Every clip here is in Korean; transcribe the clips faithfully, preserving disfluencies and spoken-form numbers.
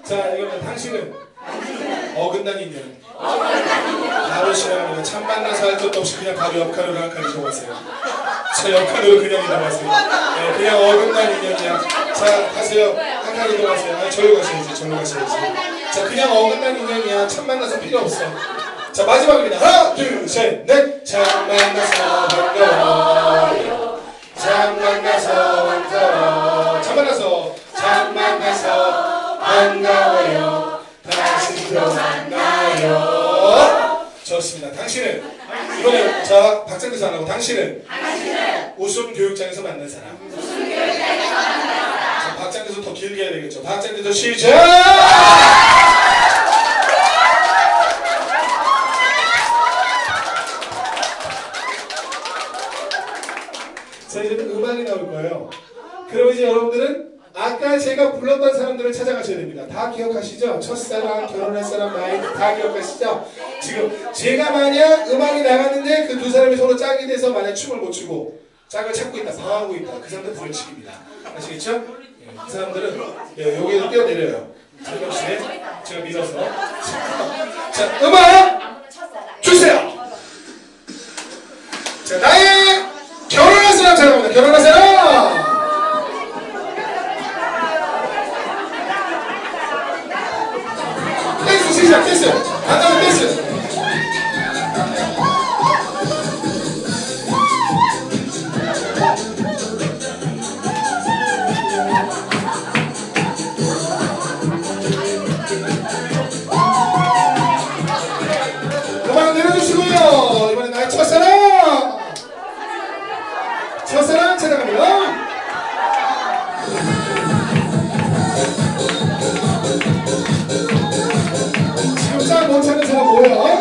자, 이거는 당신은 어긋난 인연. 바로 시작합니다. 참 만나서 할 것도 없이 그냥 바로 옆칸으로 한 칸을 적었어요. 저 옆칸으로 그냥 이동하세요. 네, 그냥 어긋난 인연이야. 자, 가세요. 한 칸 이동하세요. 아, 저로 가셔야지. 저로 가셔야지. 자, 그냥 어긋난 인연이야. 참 만나서 필요 없어. 자, 마지막입니다. 하나, 둘, 셋, 넷. 참 만나서 반가워요. 참 만나서 반가워. 참 만나서 참 만나서 반가워요. 다시 또 만나요. 좋습니다. 당신은 이번에 자 박장대소 안 하고 당신은 웃음 교육장에서 만난 사람. 웃음 교육장에서 만난 사람. 자, 박장대소 더 길게 해야 되겠죠. 박장대소 시작. 자, 이제는 음악이 나올 거예요. 그럼 이제 여러분들은 아까 제가 불렀던 사람들을 찾아가셔야 됩니다. 다 기억하시죠? 첫사랑, 결혼할 사람, 나이 다 기억하시죠? 지금 제가 만약 음악이 나갔는데 그 두 사람이 서로 짝이 돼서 만약 춤을 못 추고 짝을 찾고 있다, 방황하고 있다. 그 사람들 벌칙입니다. 아시겠죠? 예, 그 사람들은 예, 여기에서 뛰어내려요. 설명씨, 제가 믿어서. 자, 음악 주세요. 자, 나의 결혼할 사람 찾아갑니다. 결혼할 사람. 시작, 댄스! 안 나면 댄스! 음악 내려주시고요. 이번엔 나의 첫사랑! 첫사랑 찾아갑니다. 못 찾는 사람 뭐야?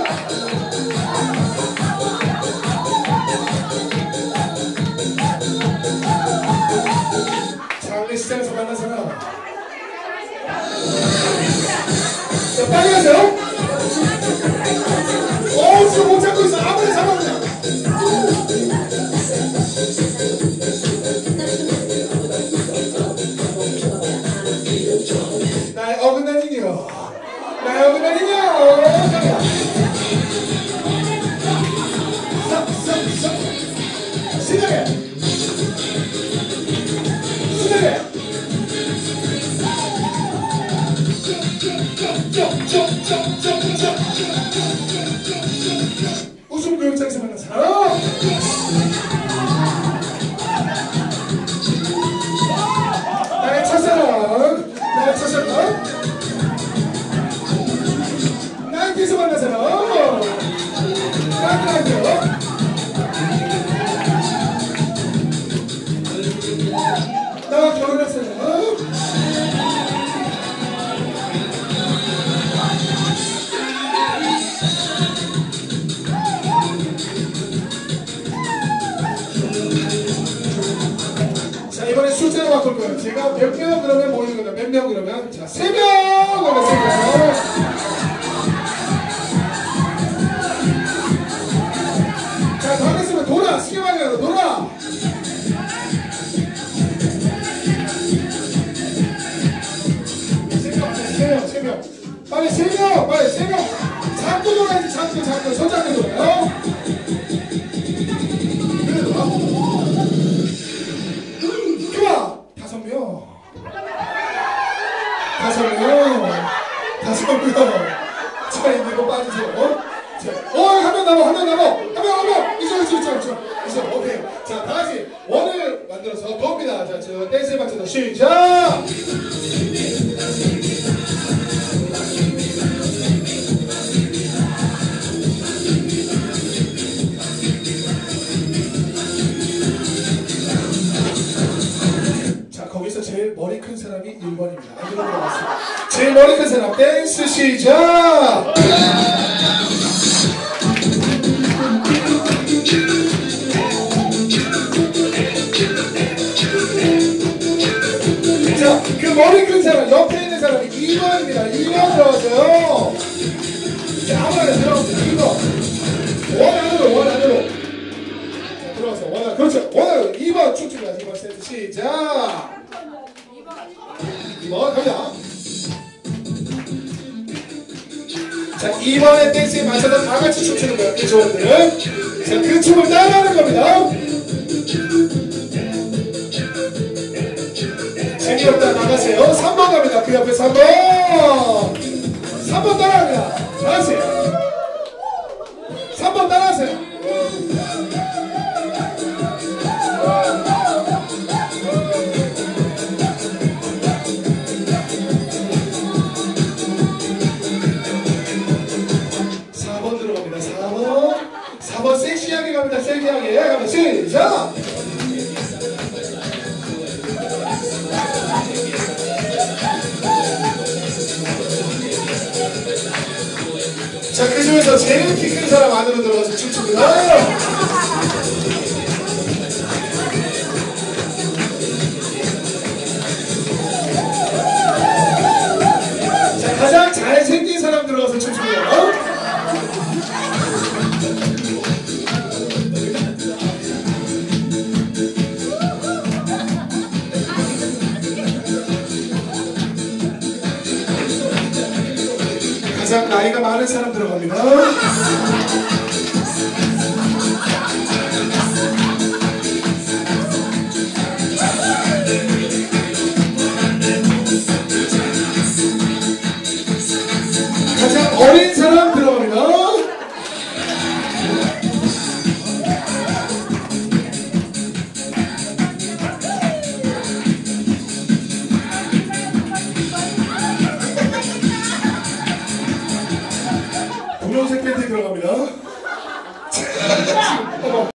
장례 시장에서 만난 사람. 자, 빨리 가세요. 어, 지금 못 찾고 있어. 아무리 잡아 그냥. 나의 어긋난 인연. 나의 어긋난 인연. 시작해! 시작해! 웃음 교육장에서 만난 사람! 나의 첫사랑! 나의 첫사랑! 나한테서 만난 사람! 나한테 나와 결혼했어요. 자, 이번에 숫자로 바꿀 거예요. 제가 몇 명 그러면 모이는 거다. 몇 명 그러면 자, 세 명 그러면 세 명. 자, 다 됐으면 돌아. 시계방에 가서 돌아. 빨리 세 명! 빨리 세 명! 잡고 돌아야지, 잡고, 잡고. 손 잡고 돌아요. 좋아! 다섯 명. 다섯 명. 다섯 명. 자, 이제 이거 빠지세요. 자, 어, 한 명 남아, 한 명 남아. 한 명, 한 명! 이쪽, 이쪽, 이쪽, 이쪽. 이쪽, 오케이. 자, 다 같이 원을 만들어서 돕니다. 자, 저 댄스 박자도 시작! 거기서 제일 머리 큰 사람이 일 번입니다. 안 그런 거 같습니다. 제일 머리 큰 사람 댄스 시작! 자, 그 머리 큰 사람 옆에 있는 사람이 이 번입니다. 이 번 들어왔어요. 자, 아무나 들어오세요. 이 번. 원 안으로, 원 안으로. 자, 들어와서 원 안으로. 그렇죠. 원 안으로. 이 번 춤춥니다. 이 번 세트 시작! 이 번 갑니다. 자, 이번에 댄스에 맞춰서 다 같이 춤추는 거예요. 이 조원들은. 자, 그 춤을 따라하는 겁니다. 재미없다 나가세요. 삼 번 갑니다. 그 옆에 삼 번. 삼 번 따라합니다. 나가세요. 삼 번 따라하세요. 사 번 들어갑니다. 사 번. 사 번 섹시하게 갑니다. 섹시하게. 가면 시작. 자, 그 중에서 제일 키 큰 사람 안으로 들어가서 춤춥니다. 자, 가장 잘생긴 사람 들어가서 춤춥니다. 가장 나이가 많은 사람 들어갑니다.